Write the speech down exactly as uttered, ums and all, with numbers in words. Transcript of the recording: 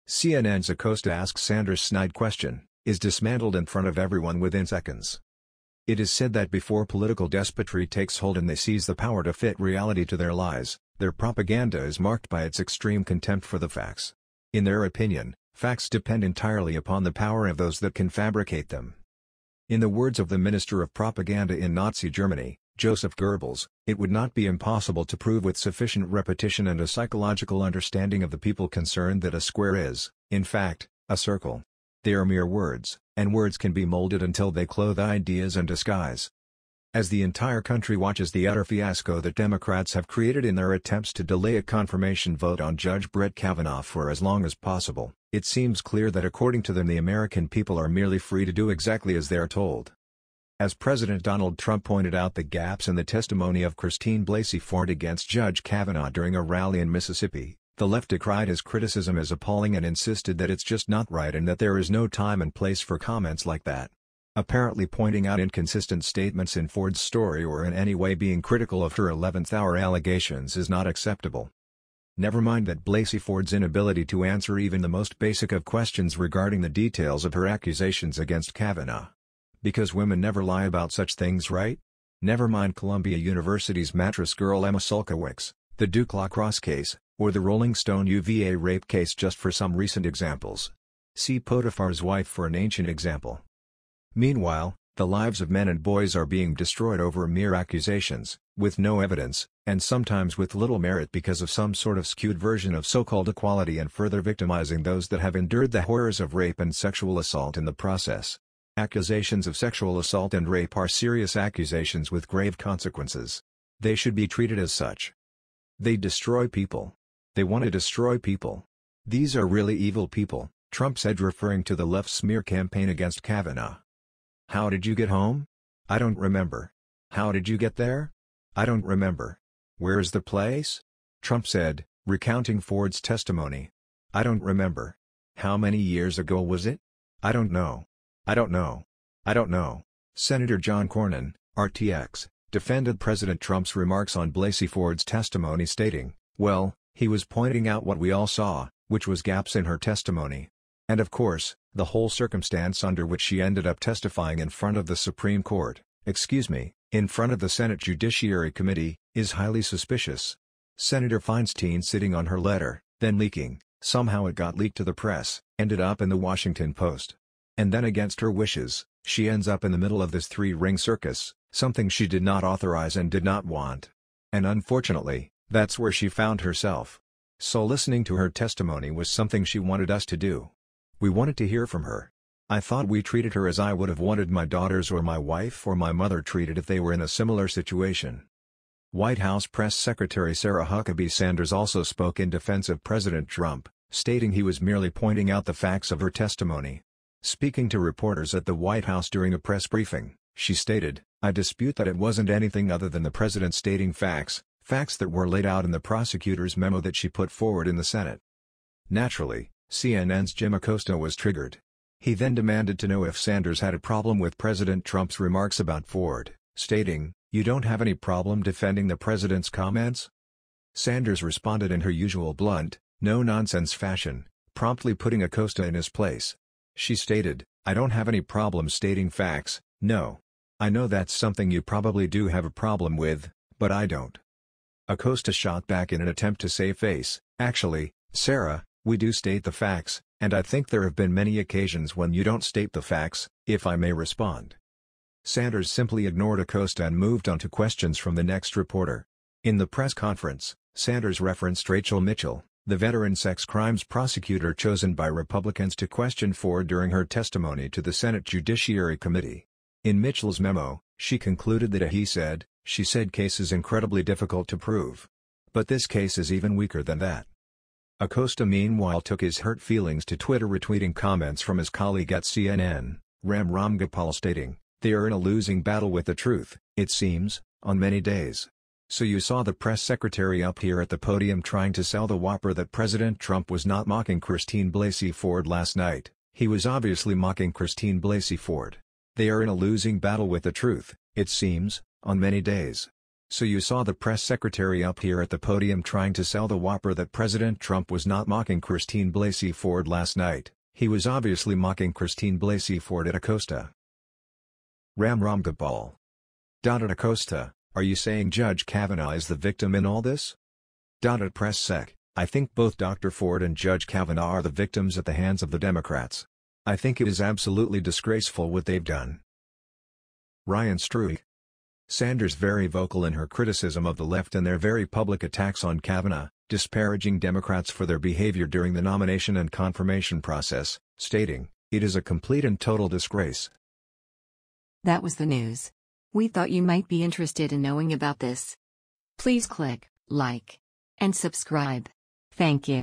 C N N's Acosta asks Sanders' snide question, is dismantled in front of everyone within seconds. It is said that before political despotry takes hold and they seize the power to fit reality to their lies, their propaganda is marked by its extreme contempt for the facts. In their opinion, facts depend entirely upon the power of those that can fabricate them. In the words of the Minister of Propaganda in Nazi Germany, Joseph Goebbels, it would not be impossible to prove with sufficient repetition and a psychological understanding of the people concerned that a square is, in fact, a circle. They are mere words, and words can be molded until they clothe ideas and disguise. As the entire country watches the utter fiasco that Democrats have created in their attempts to delay a confirmation vote on Judge Brett Kavanaugh for as long as possible, it seems clear that according to them the American people are merely free to do exactly as they are told. As President Donald Trump pointed out the gaps in the testimony of Christine Blasey Ford against Judge Kavanaugh during a rally in Mississippi, the left decried his criticism as appalling and insisted that it's just not right and that there is no time and place for comments like that. Apparently pointing out inconsistent statements in Ford's story or in any way being critical of her eleventh hour allegations is not acceptable. Never mind that Blasey Ford's inability to answer even the most basic of questions regarding the details of her accusations against Kavanaugh. Because women never lie about such things, right? Never mind Columbia University's mattress girl Emma Sulkowicz, the Duke lacrosse case, or the Rolling Stone U V A rape case just for some recent examples. See Potiphar's wife for an ancient example. Meanwhile, the lives of men and boys are being destroyed over mere accusations, with no evidence, and sometimes with little merit because of some sort of skewed version of so-called equality and further victimizing those that have endured the horrors of rape and sexual assault in the process. Accusations of sexual assault and rape are serious accusations with grave consequences. They should be treated as such. They destroy people. They want to destroy people. These are really evil people, Trump said referring to the left's smear campaign against Kavanaugh. How did you get home? I don't remember. How did you get there? I don't remember. Where is the place? Trump said, recounting Ford's testimony. I don't remember. How many years ago was it? I don't know. I don't know. I don't know. Senator John Cornyn, R T X, defended President Trump's remarks on Blasey Ford's testimony stating, well, he was pointing out what we all saw, which was gaps in her testimony. And of course, the whole circumstance under which she ended up testifying in front of the Supreme Court, excuse me, in front of the Senate Judiciary Committee, is highly suspicious. Senator Feinstein sitting on her letter, then leaking, somehow it got leaked to the press, ended up in the Washington Post. And then against her wishes, she ends up in the middle of this three-ring circus, something she did not authorize and did not want. And unfortunately, that's where she found herself. So listening to her testimony was something she wanted us to do. We wanted to hear from her. I thought we treated her as I would have wanted my daughters or my wife or my mother treated if they were in a similar situation. White House Press Secretary Sarah Huckabee Sanders also spoke in defense of President Trump, stating he was merely pointing out the facts of her testimony. Speaking to reporters at the White House during a press briefing, she stated, I dispute that it wasn't anything other than the president stating facts, facts that were laid out in the prosecutor's memo that she put forward in the Senate. Naturally, C N N's Jim Acosta was triggered. He then demanded to know if Sanders had a problem with President Trump's remarks about Ford, stating, you don't have any problem defending the president's comments? Sanders responded in her usual blunt, no-nonsense fashion, promptly putting Acosta in his place. She stated, I don't have any problem stating facts, no. I know that's something you probably do have a problem with, but I don't. Acosta shot back in an attempt to save face, actually, Sarah, we do state the facts, and I think there have been many occasions when you don't state the facts, if I may respond. Sanders simply ignored Acosta and moved on to questions from the next reporter. In the press conference, Sanders referenced Rachel Mitchell, the veteran sex crimes prosecutor chosen by Republicans to question Ford during her testimony to the Senate Judiciary Committee. In Mitchell's memo, she concluded that a he said, she said case is incredibly difficult to prove. But this case is even weaker than that. Acosta meanwhile took his hurt feelings to Twitter, retweeting comments from his colleague at C N N, Ram Ramgopal, stating, they are in a losing battle with the truth, it seems, on many days. So you saw the press secretary up here at the podium trying to sell the whopper that President Trump was not mocking Christine Blasey Ford last night. He was obviously mocking Christine Blasey Ford. They are in a losing battle with the truth, it seems, on many days. So you saw the press secretary up here at the podium trying to sell the whopper that President Trump was not mocking Christine Blasey Ford last night. He was obviously mocking Christine Blasey Ford at Acosta. Ram Ram Gopal. At Acosta, are you saying Judge Kavanaugh is the victim in all this? At Press Sec, I think both Doctor Ford and Judge Kavanaugh are the victims at the hands of the Democrats. I think it is absolutely disgraceful what they've done. Ryan Struik. Sanders very vocal in her criticism of the left and their very public attacks on Kavanaugh, disparaging Democrats for their behavior during the nomination and confirmation process, stating, "It is a complete and total disgrace." That was the news. We thought you might be interested in knowing about this. Please click like and subscribe. Thank you.